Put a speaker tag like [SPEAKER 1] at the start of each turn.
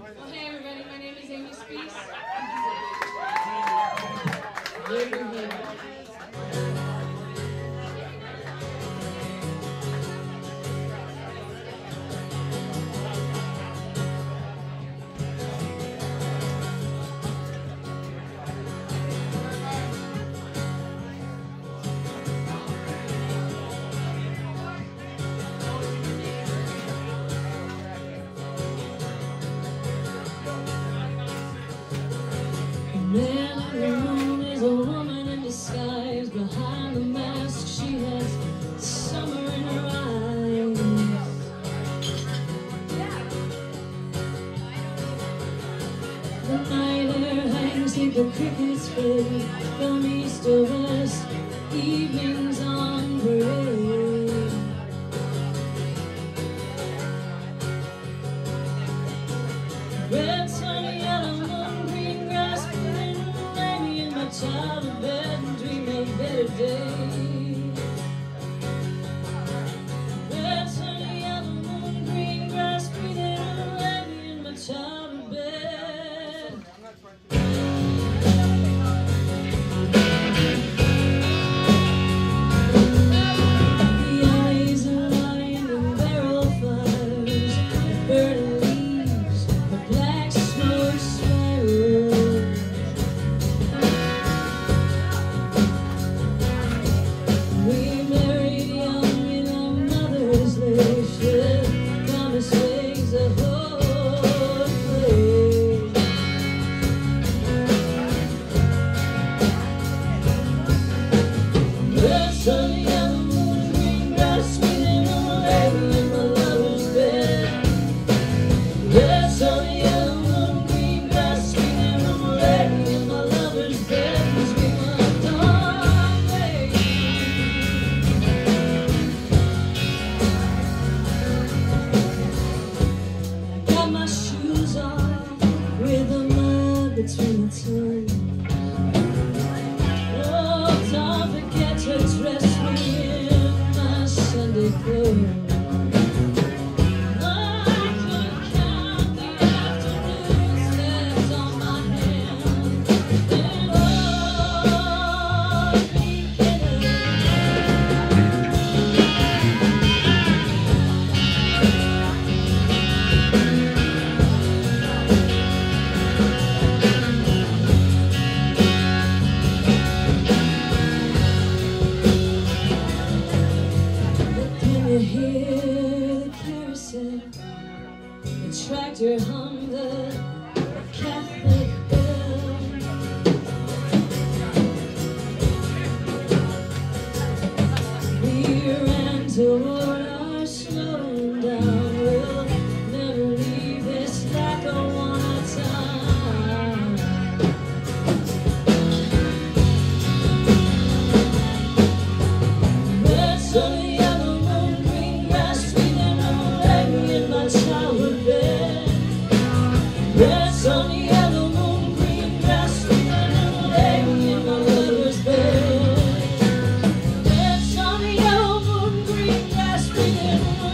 [SPEAKER 1] Well, hey everybody, my name is Amy Speace.
[SPEAKER 2] Man in the moon is a woman in disguise. Behind the mask she has summer in her eyes. The night air hangs, keep the crickets fade. From east to west, evenings on parade. Red sun, yellow moon, green grass, Amy in my child in bed and dream of a better day. Red sun, yellow moon, green grass, breathing Amy in my child in bed. The eyes are lying in barrel fires, burning leaves, the black smoke spirals. We married young in our mother's lake, promise waves a whole place. Red sun, yellow moon, green grass, sweet and old lady in my lover's bed. Red sun, yellow moon, green grass, sweet and old lady in my lover's bed. 'Cause we were done, baby. I got my shoes on with the mud between the toes. Oh, don't forget to dress me in my Sunday clothes. I could count the afternoons left on my hand, and all beginning. But then you hear the carousel, the tractor hum the Catholic bell. We ran toward our slowing down. We'll never leave this like a one time. Red sun, yellow moon, green grass, sweet and old lady in my childhood bed. Red sun, yellow moon, green grass, sweet and old lady in my lover's bed. Red sun, yellow moon, green grass, sweet and old